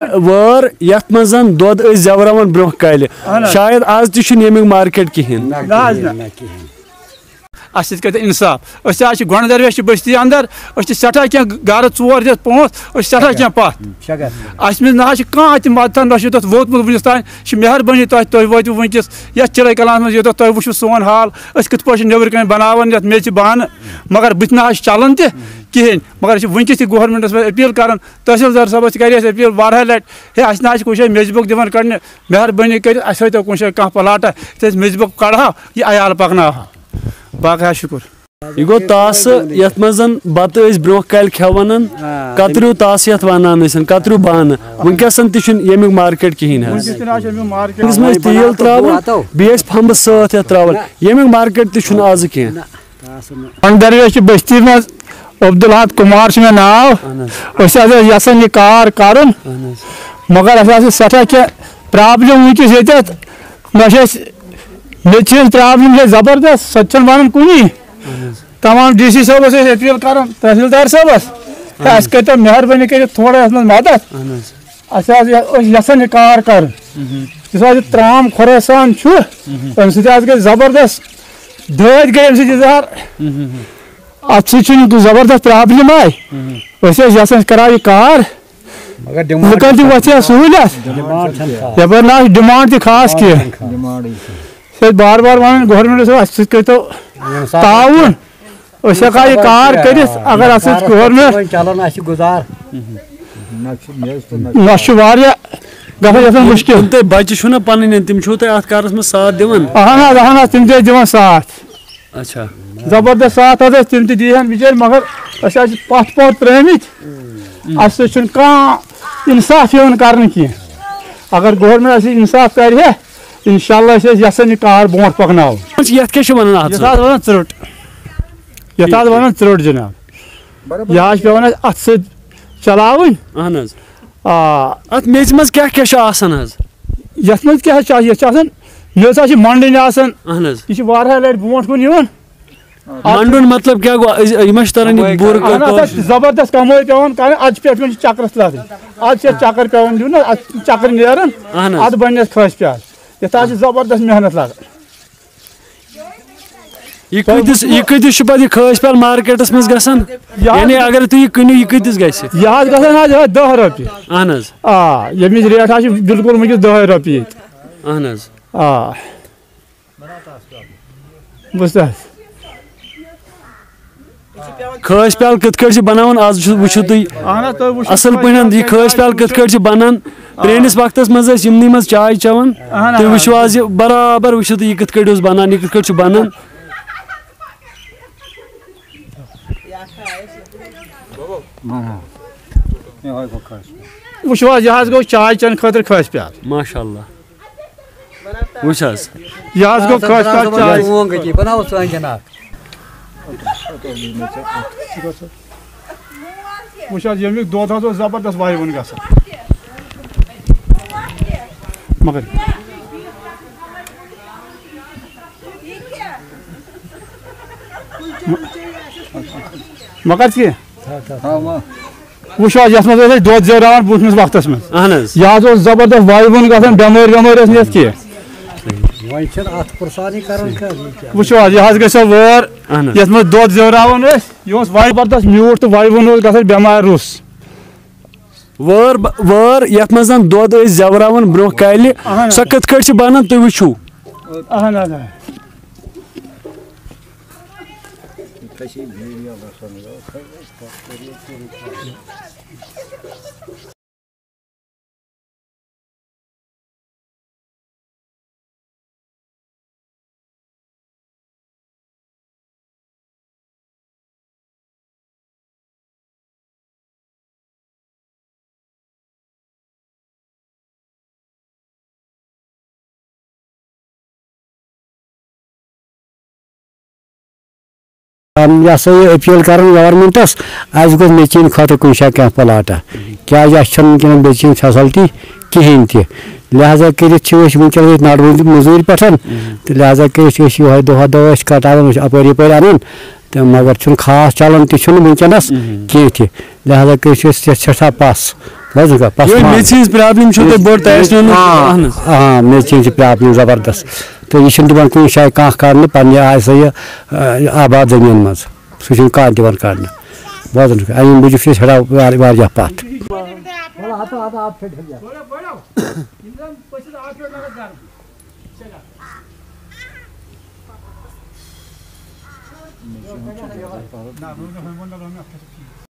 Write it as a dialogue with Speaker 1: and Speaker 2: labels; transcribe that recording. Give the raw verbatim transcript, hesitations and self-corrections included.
Speaker 1: वör यथ मजन दोद जवरावन ब्रोह कल शायद आज तक यमिक मार्केट कहें
Speaker 2: अस इंसाफ आज गोन दरवेश बस्ती अंदर सठा क्या गर चोर दित पांच सठा क्या पथ अस ना कह मदद ना वोतमुत वनस तान मेहरबानी तुम वो वनकस ये चिड़े कलान मज यो तुम वो सोन हाल कत पे नबर कन बनान ये मेच बान मगर बत ना चलान तह कहें मगर वनकस गवर्नमेंटस अपील कर तहसीलदार साहब कर अपील वार लट है अस ना कुछ मेजबुक दिवान कड़ने मेहरबानी कर तो कुछ कह पलाटा मेजबुक कड़ा यह अयाल पकना बाकी शुक्र
Speaker 1: यह गो तास यथ मजन बत ब्रो कल खेवान कतरू तास यथ वानान कतरू बान वनकस तमिक मार्केट कहें तेल त्रावन बे फंब सत त्रावन यमिक मार्केट तक आज कह
Speaker 2: दरवेश बस्ती मज अब्दुल कुमार मे नाव यसान यह कार कर मगर अस सठा क्या प्रॉब्लम वनकस ये मे प्रॉब्लम है जबरदस्त सो वन कुनी तमाम डी सी साहब अपील कर तहसीलदार साहब अस कर मेहरबानी कर थोड़ा मदद यसान यह कार कर त्राम खुरासान अम गई जबरदस्त दद गई अम इजहार अत जबरदस्त प्रॉब्लम आई यसान करा यह कार लुकन तथा सहूलियत यपर ना डिमांड तह खास कह बार बार वन गवर्नमेंट करो ताउन हका यह कार कर अगर गवर्नमेंट ना मुश्किल
Speaker 1: बच्चे पन तम अत कारस में साथ दिवान
Speaker 2: अहन अहन तम दिवान साथ
Speaker 1: अच्छा
Speaker 2: जबरदस्त साथ तम दीहन बिचार मगर पथ पथ त्रमित अस इंसाफ कर अगर गवर्नमेंट इंसाफ कर इंशाल्लाह यसान यह कार ब्रो पकनाव
Speaker 1: यथ क्या
Speaker 2: वन त्रुट यथ वन त्रुट जनाब यह पेवान अत चलावन
Speaker 1: अत मेज मज क्या क्या
Speaker 2: यथ मज क्या मे मंडन यह लट ब्रो कुन
Speaker 1: मंडन मतलब क्या गो
Speaker 2: जबरदस्त कमाई पेवान कर अज पे चक्र लाद आज चक्कर पेवान दिन चक्कर नेरान अत बन खस प्याज यह जबरदस्त मेहनत लगा
Speaker 1: यह कतिस खस प्याल मार्केटस मज गसान यानी अगर तुम कनियो यह कतिस गस
Speaker 2: यह गसान दह रोपये
Speaker 1: अहन
Speaker 2: आ यमिच रेट बिल्कुल वनकस दह रोपये
Speaker 1: अहन
Speaker 2: आ बस
Speaker 1: खस प्याल कत बनान आज वो असल पे यह खस प्याल कत बनान प्रेनिस वक्त मज मज चाय चवान तुम वो आज बराबर वो यह कत बनान यह कत बनान
Speaker 2: वो यह गो चाय चन खतर खस प्याल
Speaker 1: माशाअल्लाह वो
Speaker 2: यह गो खस प्याल चाय वो यमिक दो जबरदस्त वाय वन ग मगर मगर वो यथ मज दद जरान बुथमिस वक्त में यह जबरदस्त वाय वन ग बेमार वेमार कह वो यह गवर ये दद जवरान यह जबरदस्त म्यूट तो वाय वन ग बेमार रुस
Speaker 1: वör वör यथ मज दद जवरान ब्रो कल सो कत बनान तुम वो
Speaker 3: यह सा ये अपील कर गवर्नमेंटस आज गो मेचिन खुद कुछ क्या पलाटा क्या वनकन बेचिन फैसलटी कहें तह लिहाजा कर नड़वन मजूर पे तो लिहाजा कर दह दह कटान अपर यप अनान तो मगर खास चलान तक वनकस कह लिहाजा कर सठा पस
Speaker 1: میچ پرابلم بوڑ
Speaker 3: ہاں میچ پرابلم زبردست تو یہ دان کن جائے کھانا کر پنہ سا یہ آباد زمین مز سہ کھانا دان کر بوزن امہ موجود ہڑا پتھ